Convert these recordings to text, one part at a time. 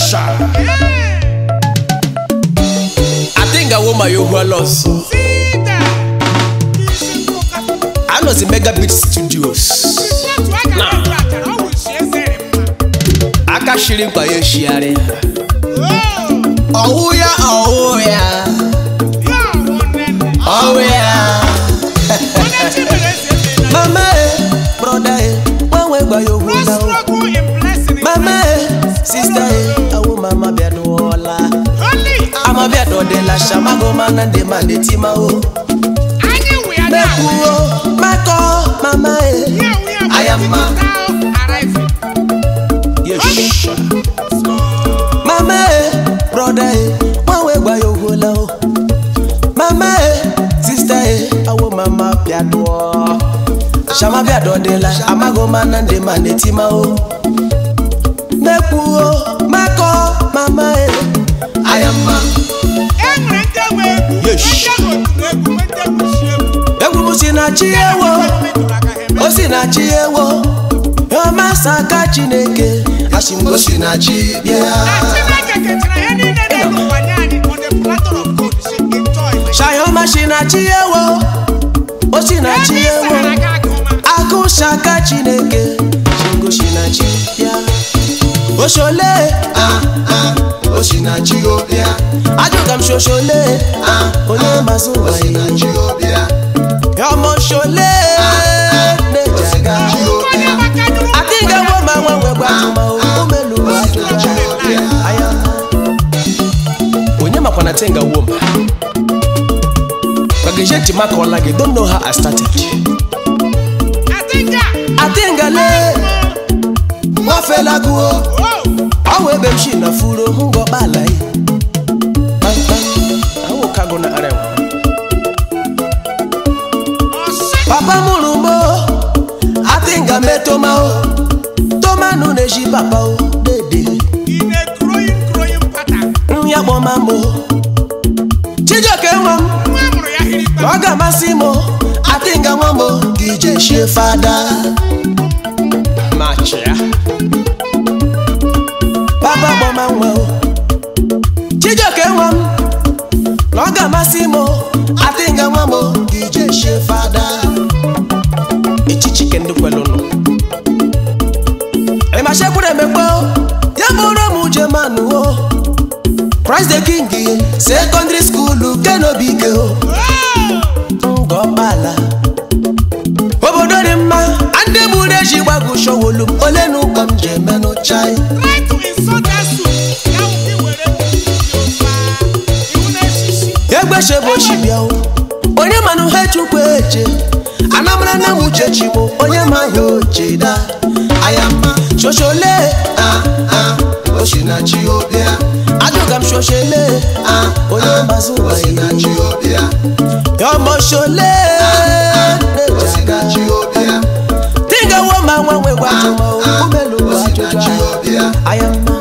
I think I want my own loss. I know the Mega Beat Studios. I can't share by your share. Oh yeah, oh yeah, oh yeah. Mama, brother, one way by your window. Mama, sister, oh mama, bedwalla. I'm a bed or de la Shamago man and the man de Timao. Mama, I am yes. Mama, brother, one way by your window. Mama, sister, oh mama, piano. Shama biado de la Amago man and the man de Timao. Nepuo, Mako, Mama, I am yes. Sina chiewo, o sina chiewo. Yo masaka chineke, ashimgo sina chibia. Shayo mashina chiewo, o sina chiewo. Aku shaka chineke, shingo sina chibia. O shole, o sina chibia. Ajogam shoshole, onye mazuwa sina chibia. Yomo shole, nejaga. I think I want my one way back to my umelu. Aya. Onyema kwa natenga woman. Bagejenti maka walage don't know how I started. I think I le. Wafela kuo. Awe bemshi na furo hungo balai. Awo kago na arewa. Papa Murumbo, I think I met Tomao. Toma no neji papa o, dede. In a growing pattern. Nyabo mambo. Chijoke mam. Waga Massimo, I think I mambo. DJ Shefada. Macha. Papa Bomambo. Chijoke mam. Waga Massimo, I think I mambo. DJ Shefada. Chicken do well no. I must have put a member. Yamura Mujamanu. Christ the King, secondary school, cannot be girl. Gobala Obodorima, and the Buddha Wago show Olenu come Gemano chai. Try to insult us. Yagbashebo Shibio. Onye manu hechu kweche. Anamra na muchechimo. Onye mayo cheda. Ayama shoshole. Oshina chiobia. Adogam shoshele. Onye mazuwa Oshina chiobia. Yomo shole. Oshina chiobia. Tinga woma wanwe watumo. Umelu watuja. Ayama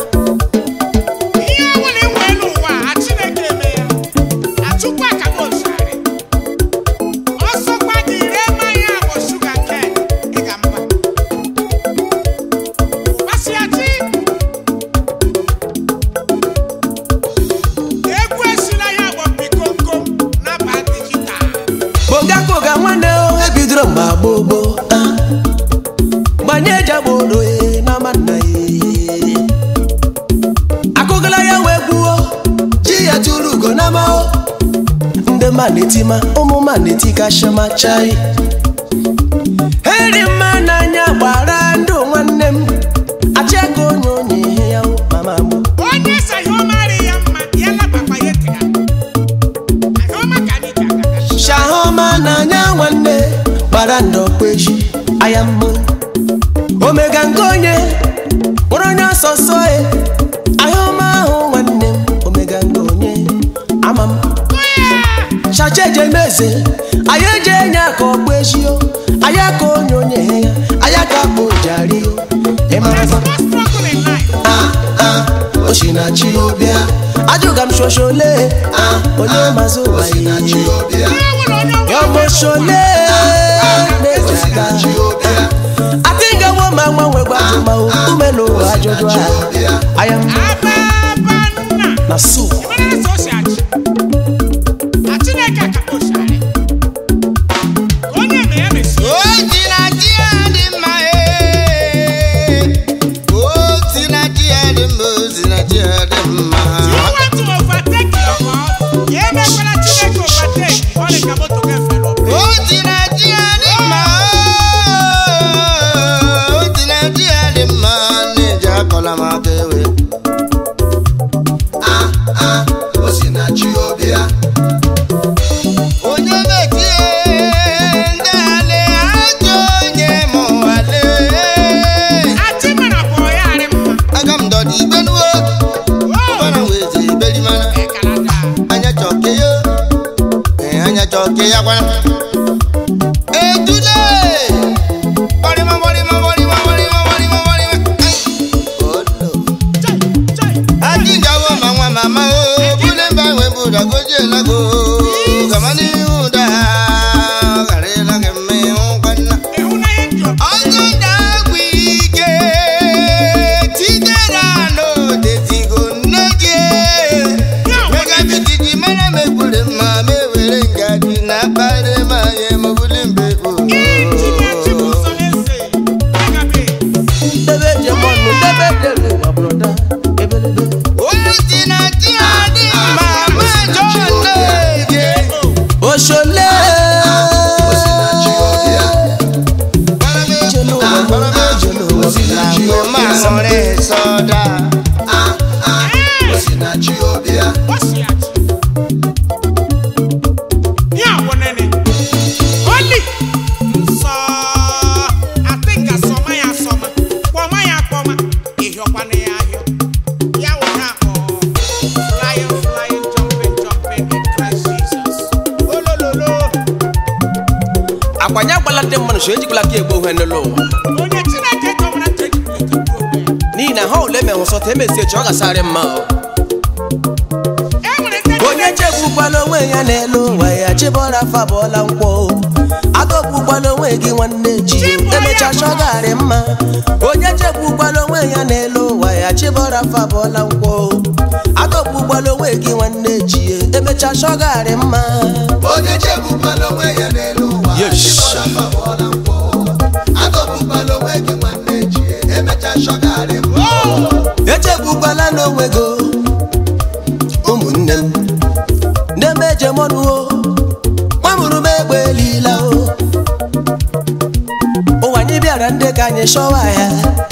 Bobo Manyeja bodo na manaye Akogala ya webuo Jia tulugo na mao Nde manetima Omo manetika shama chai Heri mananya barando wanem Acheko nyonye ya mamamu Onye sa yomari yamma Yala papa yetika Ayoma kanita Shahoma nanya wane Barando kweji ayamu Omega ngonye Oronya sosoe Ayoma ho wanem Omega ngonye Amam Shacheje meze Ayeje nyako kweji Ayako nyonye Ayaka pojari Emama Oshina chiobia Ajugam shoshole Onye mazuwa Oshina chiobia Yomo shole I think I want my one way back to my umelo. I am manu sheji kula ke gbo hen lo onye Chineke tọwara teji ni na ha ole me so te me se choga sare ma onye chegbu kwala onwe ya n'elu ụwa ya chibora fa bola nkwo adọgbu kwala onwe gị nwanne ji emecha shọgarị mma onye chegbu kwala onwe ya n'elu ụwa ya chibora fa bola nkwo adọgbu kwala onwe gị nwanne ji emecha shọgarị mma onye chegbu kwala onwe ya n'elu ụwa ya chibora fa bola nkwo adọgbu kwala onwe gị nwanne ji emecha shọgarị mma echegbu kwala n'onwe gị ụmụnne m ndemeje mọnụ o nwamụrụ m egbe elila o ụwa anyị bịara ndị ka anyị shọwa ya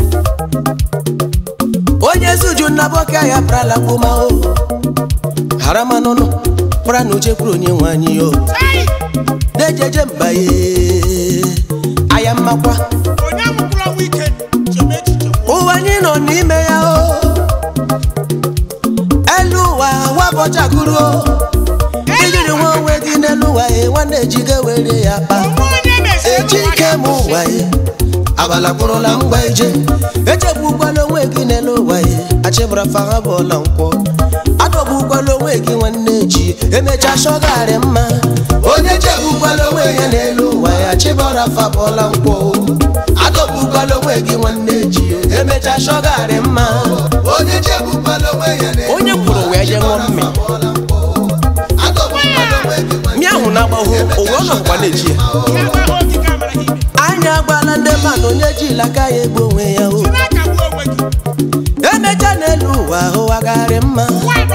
onye zuju nnaboke ya prala kwuma o harama nụnụ kwara na uche kwuru onye nwe anyị o dejeje mba ye aya mmakwa ụwa anyị nọ n'ime ya o elu ụwa wabọchakuru o ijiri nwa onwe gị n'elu ụwa ye nwanne jiga were ya kpa eji ike m ụwa ye abala kwụrụla mgba ije echegbukwala onwe gị n'elu ụwa ye achịbara fa ha bụọla nkwọ adọgbukwala onwe gị nwanne ji emecha shọgarị mma onye chegbukwala onwe ya n'elu ụwa ya achịbara fa bụọla nkwọ adọgbukwala onwe gị nwanne ji emecha shọgarị mma onye chegbukwala onwe ya n'elu ụwa onye kwuru wee je ṅụọ mmiri mi ahụ na-agbahụ owe ọ nọkwa na-eji ya anyị agbala ndị mmadụ onye ji laka ya egbu onwe ya o emecha n'elu ụwa ahụ agagharị mma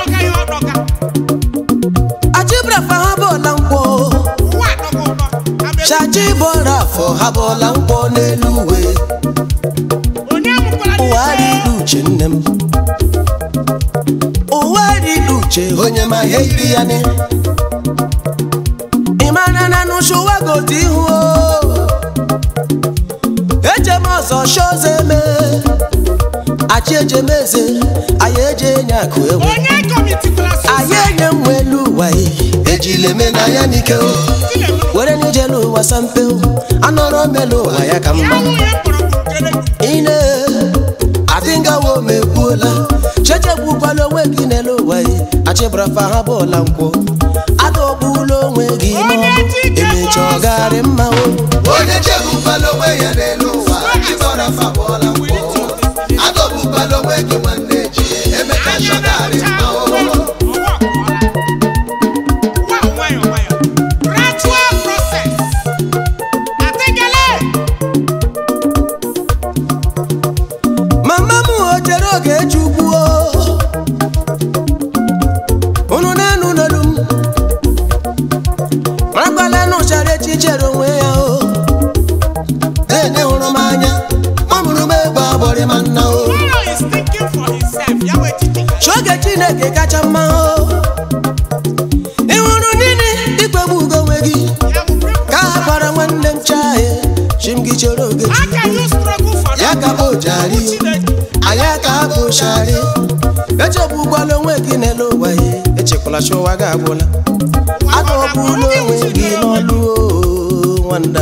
achịbrafa ha bụọla nkwọ chachi bụọra afọ ha bụọla nkwọ n'elu uwe ụwa riri uche nne m ụwa riri uche onye ma ya iri ya ne imana na nushuwa goti ihu ejem ọzọ shoze me achi ejem eze anyị eje enye akụ ewu anyị enye mwelu ụwa ejile me na ya n'ike o were n'ijelu ụwa sampe anọrọ melu ụwa ya ka mma ine adịngawo mekwuola chechegbukwala onwe gị n'elu ụwa achịbara fa ha bụọla nkwụ adọgbuola onwe gị n'ọnụ emecha ọgarị mma o onye chegbukwala onwe ya n'elu ụwa achịbara fa bụọla nkwụ adọgbukwala onwe gị nwanne ji emecha shọgarị mma o mama m o chere oge chukwu unu na-anụ n'olu m marakwala n'ụchara echere onwe ya o ene hụrụ m anya ọ mụrụ m egbe agbọrị ma nna o chioge Chineke kacha mma o ị hụrụ nini ikpegbu ugo onwe gị ka ha gwara nwanne m chahe chim gị chere oge ya ka bụ jari anya ka bụ shari echegbukwala onwe gị n'elu ụwa ya echekwala chụwa gị agwụla adọgbuola onwe gị n'ọlụ nwanda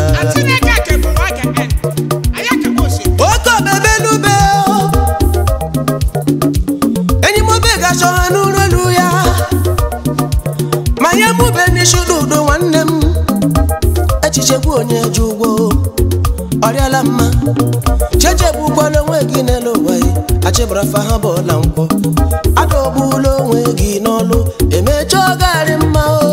oke obebelube enyi m obe ga-achọ ha n'ụlọ elu ya ma nye mube n'ishududo nwanne m echichekwu onye ji ụgwọ ọrịala mma chechegbukwala onwe gị n'elu ụwa ya achịbara fa ha bụọla nkwọ adọgbuola onwe gị n'ọlụ emecha ọgarị mma o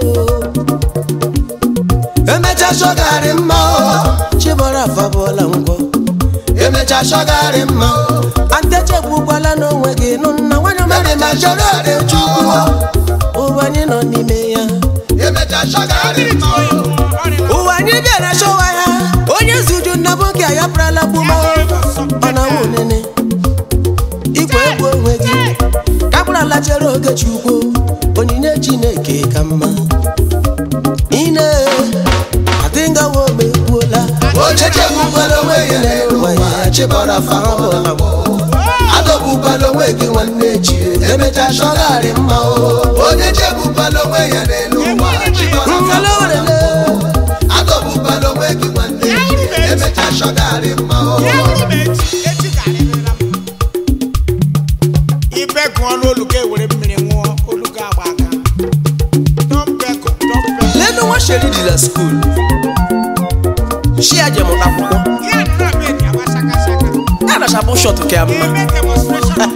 emecha shọgarị mma o chibara fa bụọla nkwọ emecha shọgarị mma o antechegbukwala n'onwe gị nụ nna nwanyị mere ma chọrọ dị chukwu ụwa anyị nọ n'ime ya emecha shọgarị mma o ụwa anyị bịara chọwa ya onye zuju nnaboke ya prala gbuma ọ na nwunene ikwe egwu onwe gị kapụrala chere oge chukwu onyinye Chineke ka mma ine adịngawo mekwuola onye chegbukwala onwe ya n'elu ụwa ya chịbara fa ha bụọla nkwụ adọgbukwala onwe gị nwanne ji emecha shọgarị mma o onye chegbukwala onwe ya n'elu ụwa chịbara fa bụọla nkwụ adọgbukwala onwe gị nwanne emecha shọgarị mma o ya wuru m echi garịrịla mma ibe gụọ n'olugo ewere mmiri ṅụọ olugo agba aka dọmpeko lẹ́nu wọn ṣe rí dìlà skul ṣé àjẹmọ àkùkọ ya nọ na bedi agba ṣakaṣaka yàrá ṣàbọ̀ ṣọ̀tù kẹ́ àmọ́ eme demonstration of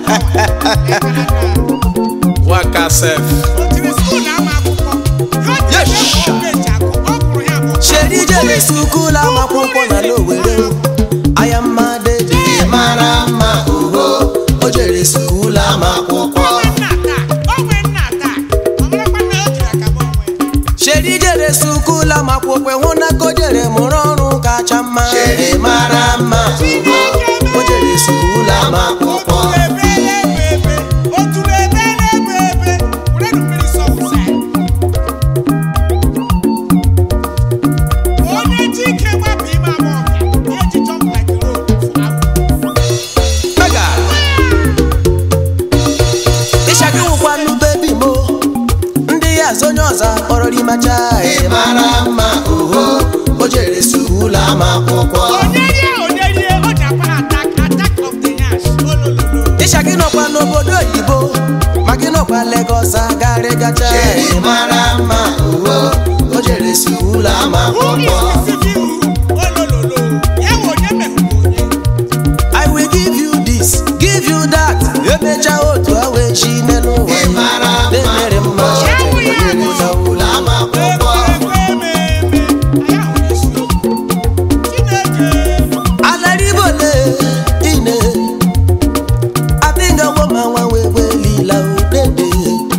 power wákà sẹ́f. otiri skul na-ama akwụkwọ ya Yes. ji peji akụ ọ bụrụ ya bụ ṣe rí jẹ́rìí sukùl àmàkùkọ nà lówèrè ayamadede mara mma ugo o jere skul ama akwụkwọ onwe nna taa ọ marakwa na o jiri aka m onwe ṣe rí jẹ́rìí sukùl àmàkùkọ hụ na kò jẹ́rìí mụrụ ọrụ kacha mma chere mara mma ugo o jere skul ama akwụkwọ mega ịshagị nwụkwanụ bebi mo ndị ya zonye ọza kpọrọ rimacha mara mma ugo o jere skul ama akwụkwọ ịshagị nọkwa n'obodo oyibo ma gị nọkwa Lagos agarị gacha chere mara mma ugo o jere skul ama akwụkwọ I will give you this, give you that. Emecha otu awa echi n'elu ụwa mara na-emere mma skul ama akwụkwọ alaribole ine atinga woma nwanwe welila odede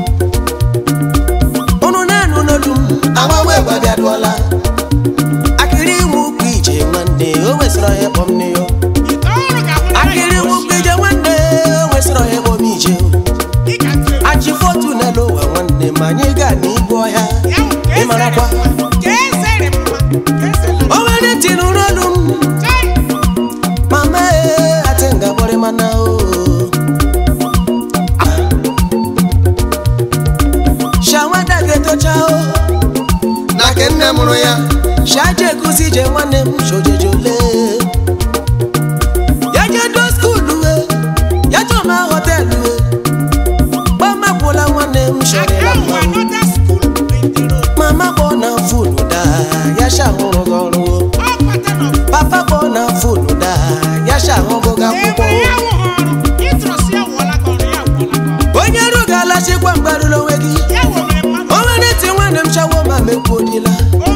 unu na-enu n'olum agbanwe gbabiadụọla akịrị nwukwu ije nwanne o nwesịrị onye kpọm nne yo akịrị nwukwu ije nwanne o nwesịrị onye kpọm ije achị fotu n'elu ụwa nwanne ma anyị gaa n'igwe ọhịa ịmarakwa o nwere ntị n'ụlọ olu m mama atenga bore mana o shawada geto chao na ke nne mụrụ ya shaje kusi je nwanne m shojejole ya je do school we ya to ma hotel we mama kwụla nwanne m shorela mama kpọ na fonu da ya shahụrụ gị ọrụ o papa kpọ na fonu da ya shahụrụ gị akwụkwọ o onye rugala chikwa mgbarụla onwe gị o nwere ntị nwanne m chawo ma mekwuodila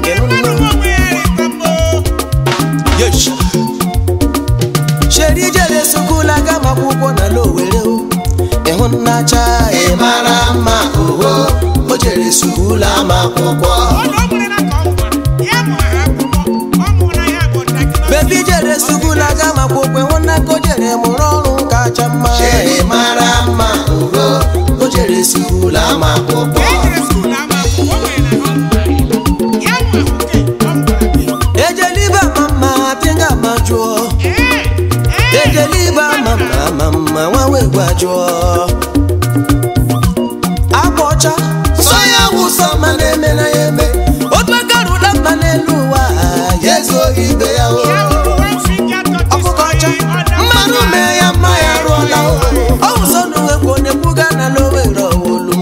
sheri jere sukula gama akwụkwọ na lowere ịhụ nnacha mara mma ugo o jere skul ama akwụkwọ bebi jere sukula gama akwụkwọ ịhụ nna ka o jere mụrụ ọrụ kacha mma chere mara mma ugo o jere skul ama akwụkwọ ejeliba mama tinga ma jụọ ejeliba mama nwanwe gwa jụọ akwa ọcha sọ ya wụsọ ma na-eme na ya eme otu aka rụla mma n'elu ụwa ya ezughị ibe ya o ọkụkọ ọcha mmanụ mee ya mma ya rụọla ọ wụsọ n'onwekwa onye kwuga na lowere olu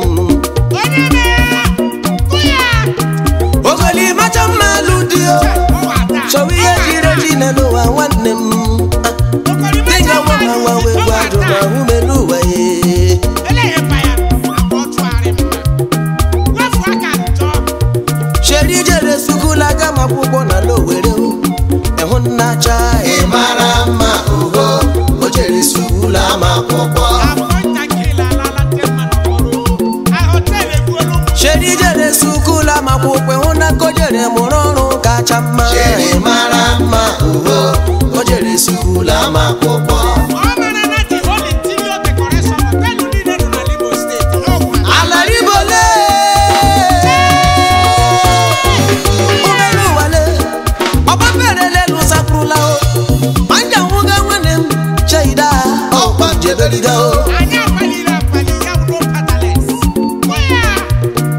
ogoli macha mma alụ dị o chọwa ihe jiri eji n'elu ụwa nwanne m dịga nwama nwanwe gwa ajụ na ume n'ụwa ye sheri jere sukula gama akwụkwọ na lowere ịhụ nnacha mara mma ugo o jere skul ama akwụkwọ sheri jere sukula ma akwụkwọ ịhụ na ka o jere mụrụ ọrụ kacha mma chere mara mma ugo o jere skul ama akwụkwọ alaribole umeluwale ọgbafere lụsakwurula o ma nja nwụga nwanne m cheida ọkwa jeberiga o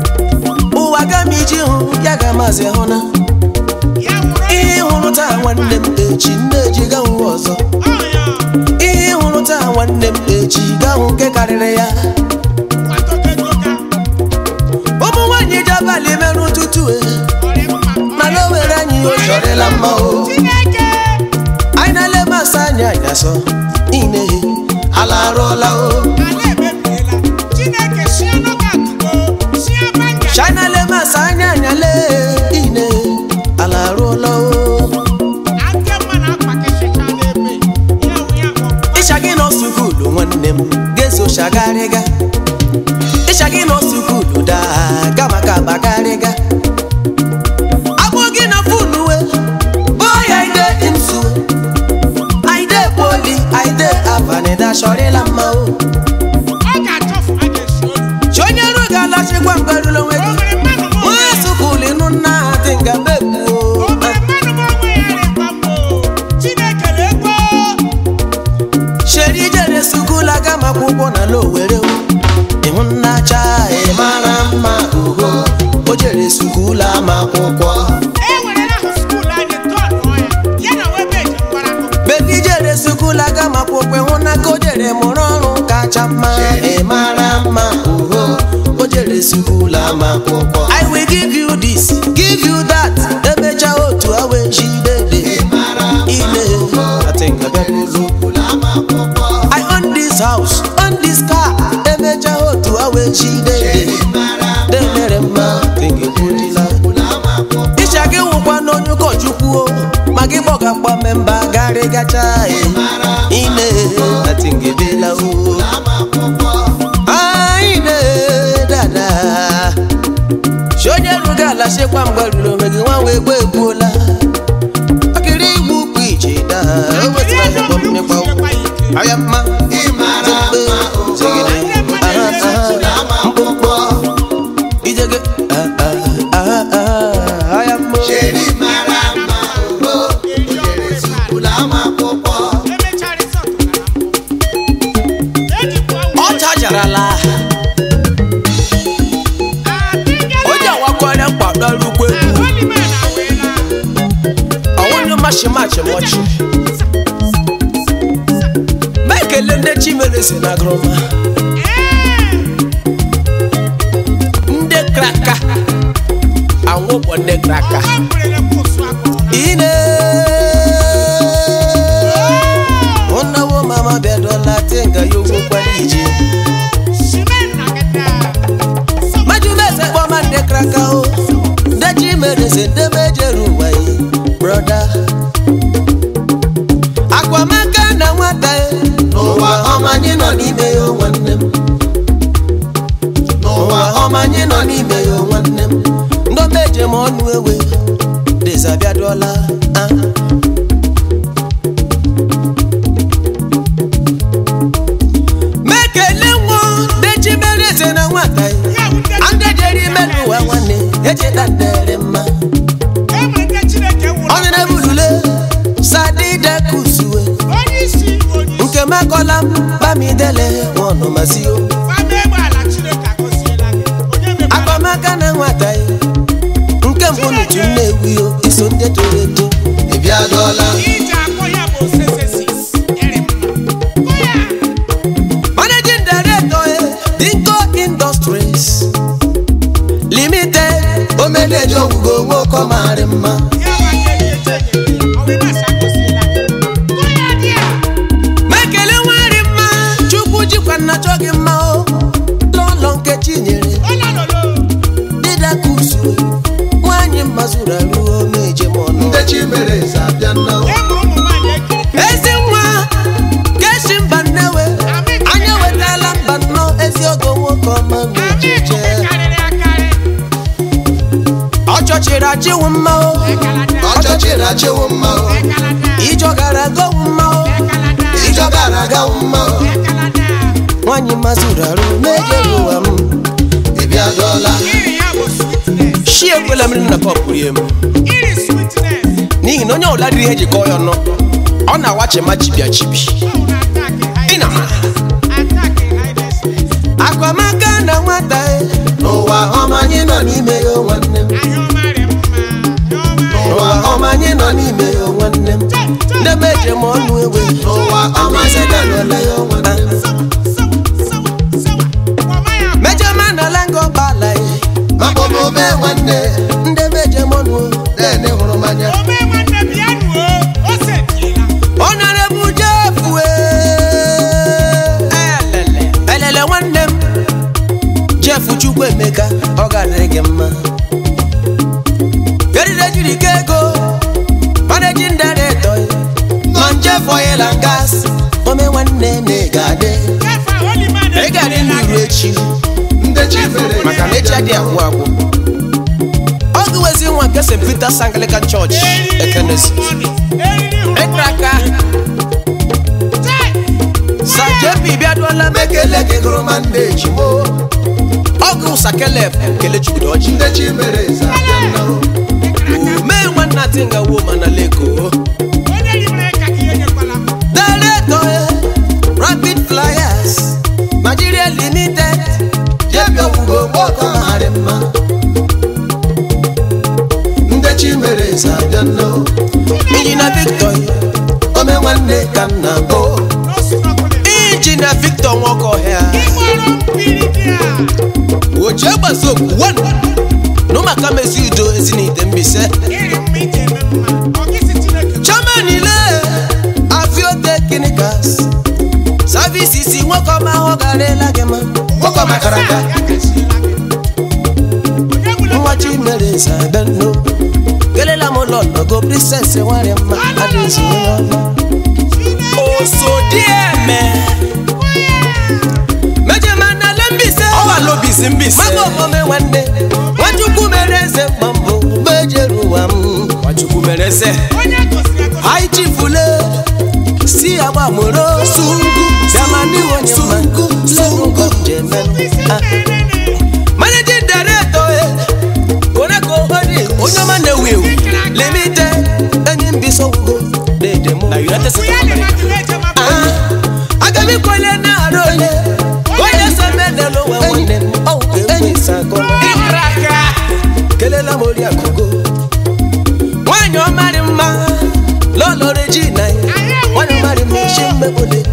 ụwa gama iji hụ ya ga maazị hụ na ihe hụrụ taa nwanne nwanne m echi nneji gahụ ọzọ ihe hụrụ taa nwanne m echi gahụ nke karịrị ya ụmụ nwaanyị ji abalị merụ ụtụtụ mana o were anyị o chọrịla mma o anyị na-ele masị anya anyasọ ine ala arụọla o China le masị anya anyale ine ala arụọla o ịcha gị nọ sukulu nwanne m ga-eso shagarịga ịcha gị nọ sukulu daa ga maka bagarịga agbụ gị na funu we boy ide imsu ide poli ide avanida shọrịla mma o chonye ruga lachịkwa mgarụlo nwe gị onye sukulu ịnụ nna adị nga mebuo sheri jere sukulu aga m akwụkwọ na Lowere ịhụ nna cha mara mma ugo o jere sukulu ama akwụkwọ bebi jere sukulu aga m akwụkwọ ịhụ na ka o jere mụrụ ọrụ kacha mma mara mma ugo o jere sukulu ama akwụkwọ I will give you this give you that emecha otu awe jidede ile I own this house own this car emecha otu awe jidede denere mma tingebudila ịcha gị nwụkwa n'onye ụkọchukwu o ma gị gbọgakwa memba garị gacha ine atingebela o ine dada onye ruga ala sekwa mgbarụrụ onwe gị nwa wee gbo egbuola akịrị igbu ukwu ije daa o wetara ezigbo mmekwa aya mma mkpụmkpọ ijege aya mma ọ chajarala onye awakwara mkpadọrukwu egwu ọnwụnyụ machimachi mọchi ma ekele ndị Chimereze na Groma ndị kraka anwụkpọ ndị kraka ine ụnawo mama bịadola tenga ya ogwukwara ije majumeze kpọma ndị kraka o ndị Chimereze ndị mejere ụwa yi broda Akwamaka na nwata n'ụwa ọma anyị nọ n'ime ya nwanne m n'ụwa ọma anyị nọ n'ime ya nwanne m ndị meje m ọnụ ewe dezabiadola mekele nwa ndị Chimereze na nwata ndị jere ime n'ụwa nwanne echeta ndere mma onye na-ebulule sadide kusuwe nke mekola bamidele ọnụ masio Akwamaka na nwata nke mbụ n'utu nnewu iso ndị toro eto ebiadola managing director Dinko Industries Limited omeneje ogwugo nwoke marị mma mekele nwere mma chukwu jikwa nna chọ gị mma o lọlọ nke Chinyere dịda kusu nwanyị mma zuru arụ meje m ọnụ ndị Chimereze abịa nna ezi nwa keshi mba nnewe anya wetala mba nnọọ ezi ogo nwoke ọma mejeje ọchọchịrị achịwụ mma o ọchọchịrị achịwụ mma o ijọ gara gowu mma o ijọ gara gawu mma o nwanyị mazuru arụ mejere ụwa m ịbịadola shi ekwela mmiri na pọpụ rie m n'ihi na onye ọbụla dịrị ihe jikọ ya ọnụ ọ na-awachi ma chibia chibi ịna Akwamaka na nwata n'ụwa ọma anyị nọ n'ime ya nwanne m n'ụwa ọma anyị nọ n'ime ya nwanne m meje m ọnụ ewe n'ụwa ọmazi dalụla ya nwanne m. meje ma na lengo bala ye Maka omume nwanne ndị meje m ọnụ nene hụrụ mmanya. Honorable Jeff elele nwanne m Jeff Chukwuemeka ọ ga-adịrị gị mma erire jiri ka ego managing director man Jeff Oil and Gas ome nwanne na ị ga-adị n'iru echi Ndị chi mere maka na echi adị agwụ agwụ ọ gụwezi nwa nke St. Peter's Anglican Church Ekenesi Ekraka Sajebi bịaduola mekele gị gụrụ ma ndị ejimo. ọgụ Sakelep Kelechukwu ọjị Ndị chi mere zabịa nnọọ. mee nwanna tinga wo mana leko Director Rapid Flyers Nigeria Limited Jebia Okwugo nwoke ọmarị mma. Ndị chi mere zabịa nnọọ. Injinia Victor Ome nwanne ka nna bụ. Injinia Victor Nwokohia Oje gbasokwu one N'ụmaka mesi udo ezinite mbise Chairman ile Avio Technicals Services nwoke ọma ọ garela gị ma Nwoke makara aka. nwa Chimere Sabeno kelela m lọlọ go princess nwere mma adịzi onye ọma Osodieme meje mana lembise ọwa lobisi mbise maka omome nwanne Nwachukwu mere eze mgba mbụ mejeru ụwa m Nwachukwu mere eze High Chief ule si agbamụrụ sungu bịamani onye mma sungu jemen Managing Director Koneko Ori onye ọma na-ewu ewu Limited enyi mbiso wugo na-edemu na United States of America aga m ikwele na-arụ onye so medelo nwe nwanne m ọwụ enyi sakọrọ kelela m ori akụgo nwanyị ọmarị mma lọlọ Regina nwanyị ọmarị mma isi mmekpole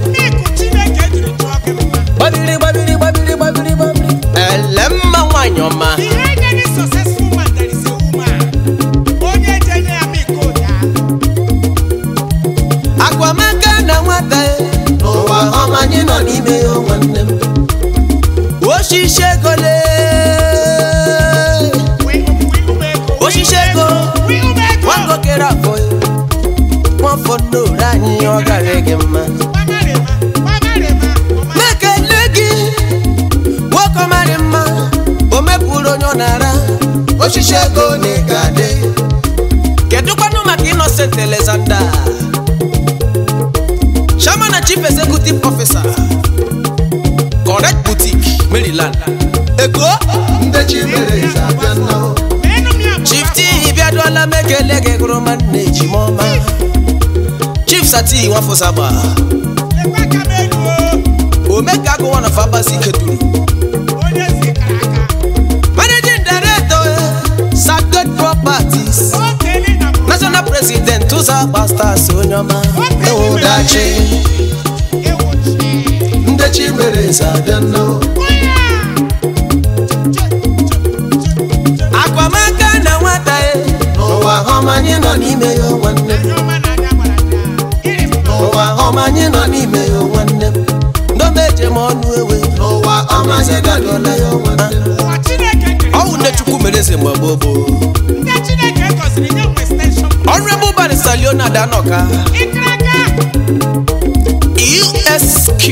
gbabiri ele mma nwanyị ọma Akwamaka na nwata N'ụwa ọma anyị nọ n'ime ya nwanne m. osisi ego osisi ego nwango kere afọ nwafọ n'ore anyị ọ gara gị mma mekele gị nwoke marị mma o mepụrụ onye ọ nara Osisi ego na ị ga-adị. kedụkwanụ maka Innocent Alexander Chairman and Chief Executive Officer Correct Boutique Maryland Ego Ndị chi mere zabịa nnọọ. Chief T bịaduola mekele gị gụrụ ma nne Ejimọma Chief Sati Nwafọsagba Omeka agụwa na Fabasi Keduru Managing Director Sacred Properties National President Tuza Pastors onye ọma Ewudachi. Ndị chi mere zabịa nnọọ. Akwamaka na nwata N'ụwa ọma anyị nọ n'ime ya nwanne m. N'ụwa ọma anyị nọ n'ime ya nwanne m. ndomeje m ọnụ ewe N'ụwa ọma anyị dalụla ya nwanne m. ọwụ nne Chukwu mere eze mgbe gboo Honorable Barrister Leonard Anoka ESQ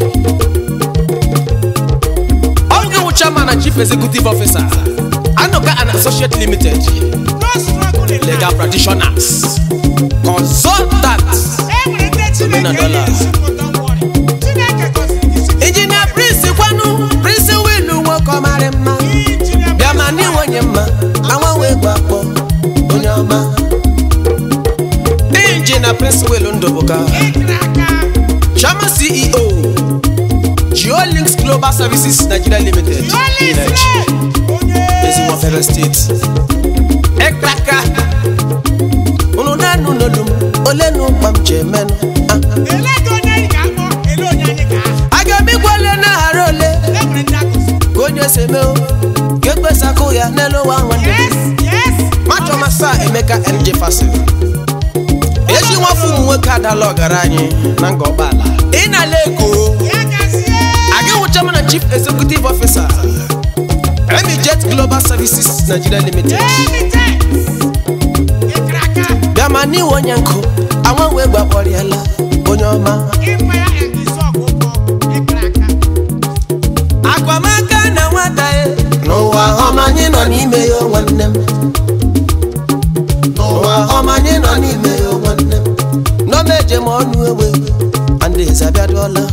Honorable Chairman and Chief Executive Officer Anoka and Associate Limited Legal Practitioners Consultants Engineer Prince Kwanu Prince Winu nwoke ọmarị mma bịamani onye mma anwanwe egwu akpọ onye ọma Engineer Prince Winu Ndobuka Chairman CEO Geolinks Global Services Nigeria Limited Ezinwafere State Ekraka unu nanu n'olum olenu no pam chemeno. Agami gwale na harole. Konyo semeo. Gekwe sakuya nelo wangwande. Yes. Macho masa emeka MJ Fasil. Eji wafu mwe catalog aranye nango bala. Ina lego. Age wuchama na Chief Executive Officer. Emijet Global Services Nigeria Limited. Gamani wonyanko awon we gba boriala onyoma. Akwamaka na nwata e. N'ụwa ọmanye nọ n'ime yo nwanne m. N'ụwa ọmanye nọ n'ime yo nwanne m. No meje m ọnụ ewe ande zabiadola.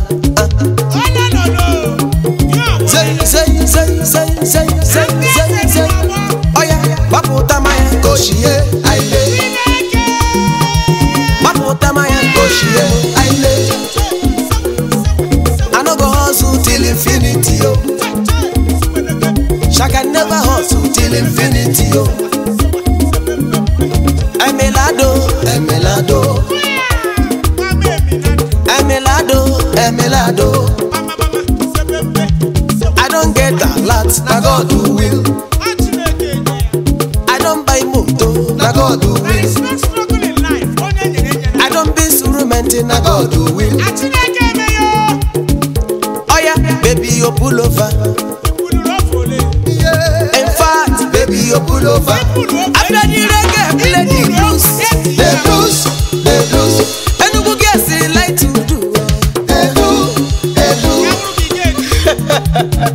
Say. Oya, baputa maya koshiye aile. Baputa maya koshiye aile. I no go hustle till infinity yo. Shaka never hustle till infinity yo. Emelado. I don't get a lot, na God who will. I don't buy moto, na God who will. I don't be surumenti, na God who will. Oh yeah, baby you pull over. In fact, baby you pull over. After the reggae, play the blues. The blues. And you go guess it like to do.